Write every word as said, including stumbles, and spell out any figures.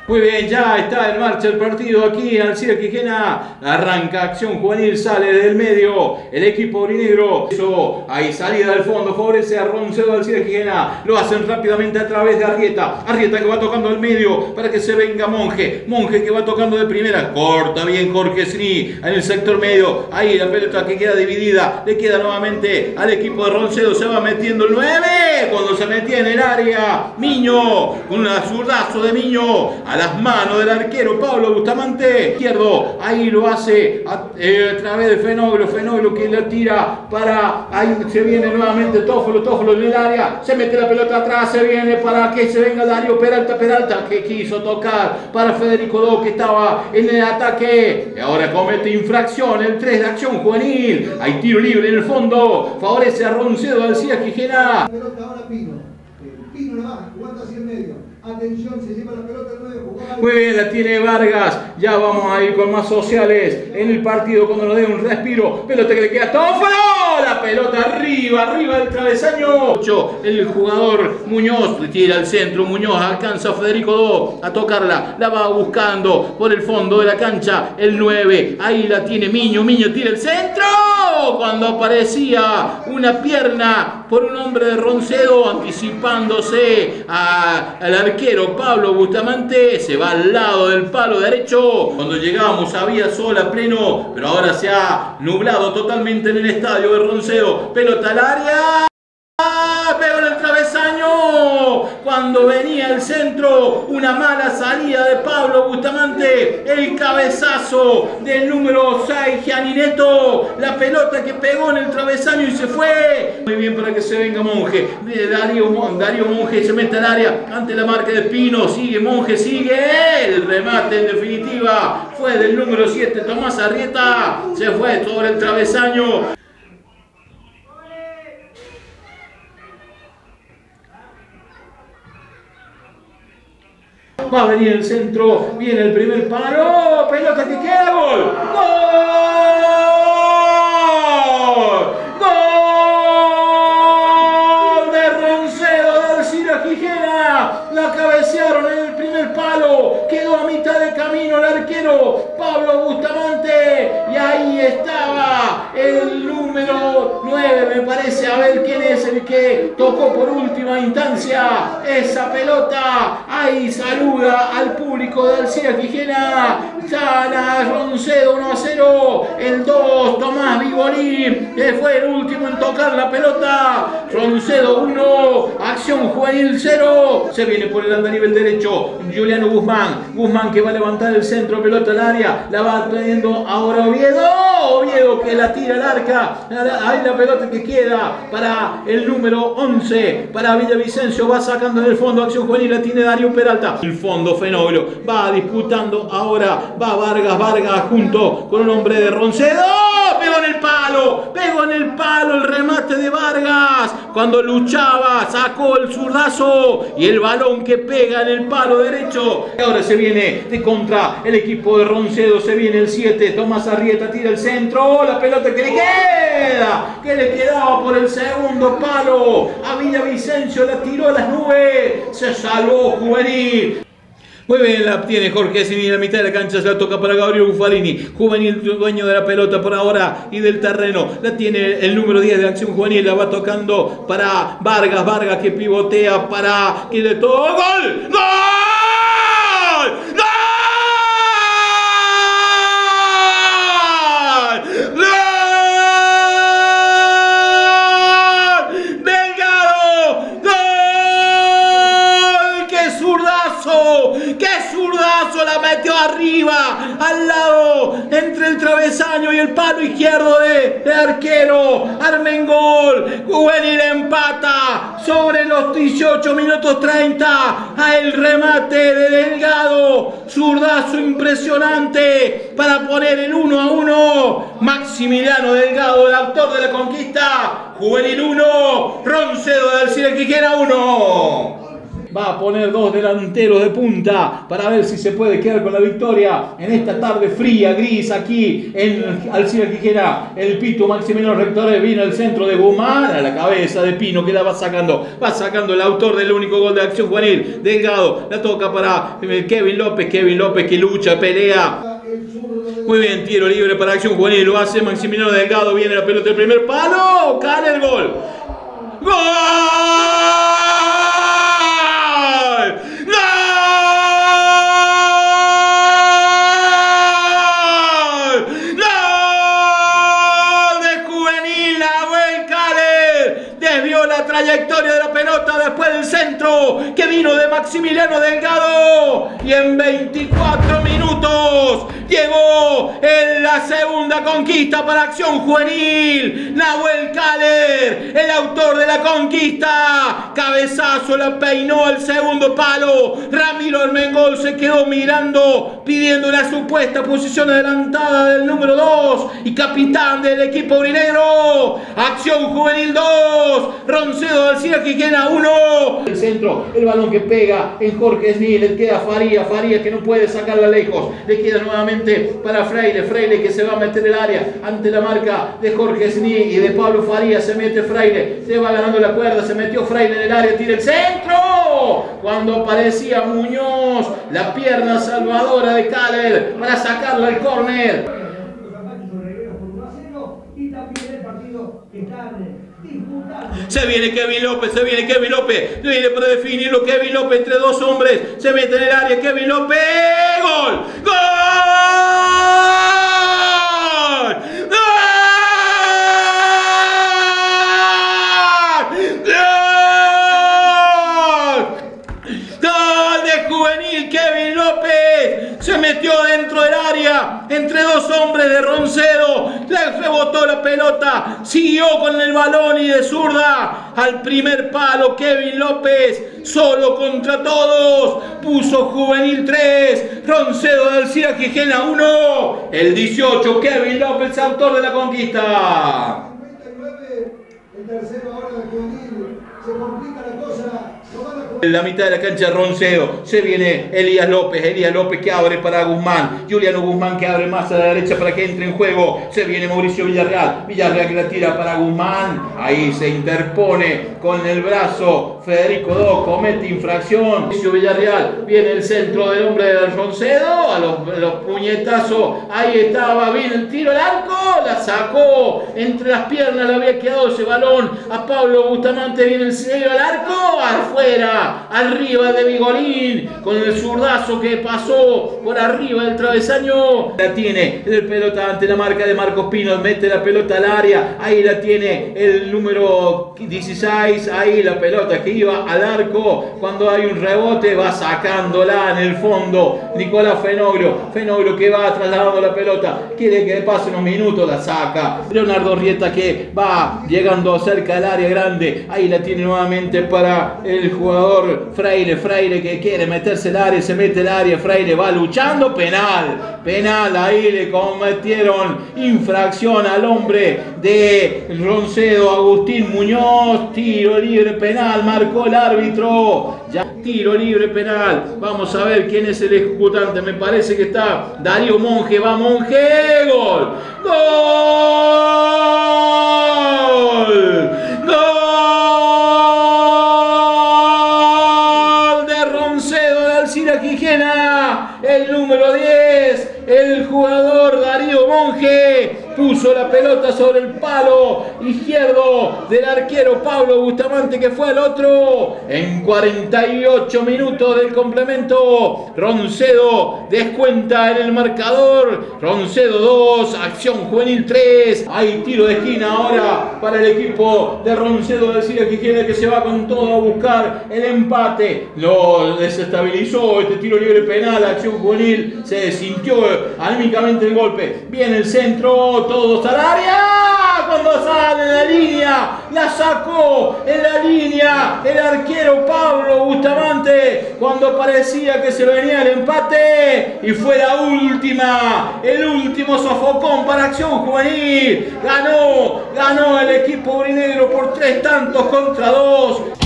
Muy bien, ya está en marcha el partido aquí en Alcira Quijena. Arranca acción juvenil, sale del medio el equipo aurinegro. Eso, ahí salida del fondo, favorece a Roncedo de Alcira Quijena. Lo hacen rápidamente a través de Arrieta. Arrieta que va tocando al medio para que se venga Monje. Monje que va tocando de primera. Corta bien Jorge Sni en el sector medio. Ahí la pelota que queda dividida. Le queda nuevamente al equipo de Roncedo. Se va metiendo el nueve. Cuando se metía en el área, Miño, con un zurdazo de Miño a las manos del arquero Pablo Bustamante, izquierdo, ahí lo hace a, eh, a través de Fenoglo, Fenoglo que le tira para, ahí se viene nuevamente Tófolo, Tófolo en el área, se mete la pelota atrás, se viene para que se venga Darío Peralta, Peralta que quiso tocar para Federico Do que estaba en el ataque, y ahora comete infracción, el tres de acción juvenil, hay tiro libre en el fondo, favorece a Roncedo de Alcira Quijena. Pelota ahora Pino, Pino la baja, jugando hacia el medio. Atención, se lleva la pelota el nueve, jugada. Muy bien, la tiene Vargas. Ya vamos a ir con más sociales en el partido cuando nos dé un respiro. Pelota que le queda a Tófolo. La pelota arriba, arriba del travesaño. El jugador Muñoz le tira al centro. Muñoz alcanza a Federico Do a tocarla. La va buscando por el fondo de la cancha. El nueve. Ahí la tiene Miño. Miño tira el centro. Cuando aparecía una pierna por un hombre de Roncedo anticipándose al arquero Pablo Bustamante, se va al lado del palo derecho. Cuando llegamos había sol a pleno, pero ahora se ha nublado totalmente en el estadio de Roncedo. Pelota al área. Pegó en el travesaño cuando venía el centro, una mala salida de Pablo Bustamante, el cabezazo del número seis Gianineto, la pelota que pegó en el travesaño y se fue. Muy bien para que se venga Monje, Darío, Darío Monje se mete al área ante la marca de Pino, sigue Monje, sigue, el remate en definitiva fue del número siete Tomás Arrieta, se fue sobre el travesaño. Va a venir el centro, viene el primer palo, pelota que queda, gol, gol, gol de Roncedo de Alcira Quijena, la cabecearon en el primer palo, quedó a mitad de camino el arquero Pablo Bustamante y ahí estaba el número nueve, me parece, a ver quién es el que tocó por última instancia esa pelota, ahí saluda al público de Alcira Quijena, gana Roncedo uno a cero, el dos Tomás Vivolí, que fue el último en tocar la pelota, Roncedo uno, acción juvenil cero, se viene por el andarivel derecho, Juliano Guzmán, Guzmán que va a levantar el centro, pelota al área, la va teniendo ahora Oviedo, Oviedo que la tira al arca, ahí la pelota que queda para el número once, para Villavicencio, va sacando en el fondo, acción juvenil, la tiene Darío Peralta, el fondo Fenoglo, va disputando ahora, va Vargas, Vargas junto con un hombre de Roncedo, pegó en el palo, pegó en el palo el remate de Vargas, cuando luchaba, sacó el zurdazo y el balón que pega en el palo derecho, y ahora se viene de contra el equipo de Roncedo, se viene el siete, Tomás Arrieta tira el centro, la pelota que le queda, que le quedaba por el segundo palo, a Villavicencio la tiró a las nubes, se salvó juvenil. Muy bien, la tiene Jorge Sini en la mitad de la cancha, se la toca para Gabriel Bufalini, juvenil dueño de la pelota por ahora y del terreno, la tiene el número diez de acción juvenil, la va tocando para Vargas, Vargas que pivotea para que le toca, ¡gol! ¡Gol! ¡Gol! ¡Qué zurdazo! La metió arriba, al lado, entre el travesaño y el palo izquierdo de, de arquero. Armengol, juvenil empata sobre los dieciocho minutos treinta. A el remate de Delgado. Zurdazo impresionante para poner el uno a uno. Maximiliano Delgado, el autor de la conquista. Juvenil uno, Roncedo de Alcira Quijena uno. va a poner dos delanteros de punta para ver si se puede quedar con la victoria en esta tarde fría, gris, aquí en Alcira Quijena. El Pito Maximiliano Rectores viene al centro de Guzmán, a la cabeza de Pino, que la va sacando, va sacando el autor del único gol de Acción Juvenil, Delgado, la toca para Kevin López, Kevin López que lucha, pelea. Muy bien, tiro libre para Acción Juvenil, lo hace Maximiliano Delgado, viene la pelota del primer palo, cae el gol. ¡Gol! ¡Gol! ¡Gol de Juvenil! Nahuel Caler desvió la trayectoria de la pelota después del centro que vino de Maximiliano Delgado y en veinticuatro minutos llegó en la segunda conquista para Acción Juvenil. Nahuel Caler, el autor de la conquista, cabezazo, la peinó al segundo palo. Ramiro Armengol se quedó mirando, pidiendo la supuesta posición adelantada del número dos y capitán del equipo aurinegro. Acción Juvenil dos, Roncedo de Alcira Quijena uno. El centro, el balón que pega en Jorge Sni, le queda Faría, Faría que no puede sacarla lejos, le queda nuevamente para Freire, Freire que se va a meter el área ante la marca de Jorge Sni y de Pablo Faría. Se mete Freire, se va ganando la cuerda, se metió Freire en el área, tira el centro cuando aparecía Muñoz, la pierna salvadora de Caler para sacarla al córner. Se viene Kevin López, se viene Kevin López, viene para definirlo Kevin López entre dos hombres, se mete en el área Kevin López, ¡gol! ¡Gol! ¡Gol! ¡Gol de Juvenil! Kevin López se metió dentro del área entre dos hombres de Roncedo, le rebotó la pelota, siguió con el balón y de zurda al primer palo. Kevin López solo contra todos, puso Juvenil tres, Roncedo de Alcira Quijena uno. El dieciocho, Kevin López, autor de la conquista. El tercero ahora de Juvenil, se complica la cosa. En la mitad de la cancha Roncedo, se viene Elías López, Elías López que abre para Guzmán, Juliano Guzmán que abre más a la derecha para que entre en juego, se viene Mauricio Villarreal, Villarreal que la tira para Guzmán, ahí se interpone con el brazo Federico Do, comete infracción, Mauricio Villarreal, viene el centro del hombre del Roncedo, a los, a los puñetazos, ahí estaba, viene el tiro al arco, la sacó, entre las piernas le había quedado ese balón a Pablo Bustamante, viene el sello al arco, afuera, arriba de Vigolín, con el zurdazo que pasó por arriba del travesaño, la tiene el pelota ante la marca de Marcos Pino, mete la pelota al área, ahí la tiene el número dieciséis, ahí la pelota que iba al arco, cuando hay un rebote va sacándola en el fondo, Nicolás Fenoglio, Fenoglio que va trasladando la pelota, quiere que le pase unos minutos, la saca, Leonardo Rieta que va llegando cerca del área grande, ahí la tiene nuevamente para el jugador Freire, Freire que quiere meterse el área, se mete el área, Freire va luchando, penal, penal, ahí le cometieron infracción al hombre de Roncedo, Agustín Muñoz, tiro libre penal, marcó el árbitro, ya tiro libre penal, vamos a ver quién es el ejecutante, me parece que está Darío Monge, va Monge, gol, gol, gol. Quijena, el número diez, el jugador Darío Monge puso la pelota sobre el palo izquierdo del arquero Pablo Bustamante que fue al otro. En cuarenta y ocho minutos del complemento, Roncedo descuenta en el marcador. Roncedo dos, Acción Juvenil tres. Hay tiro de esquina ahora para el equipo de Roncedo de Alcira Quijena que se va con todo a buscar el empate. Lo desestabilizó este tiro libre penal. Acción Juvenil se sintió anímicamente el golpe. Viene el centro, todos al área. Cuando sale en la línea, la sacó en la línea el arquero Pablo Bustamante cuando parecía que se venía el empate y fue la última, el último sofocón para Acción Juvenil. Ganó, ganó el equipo aurinegro por tres tantos contra dos.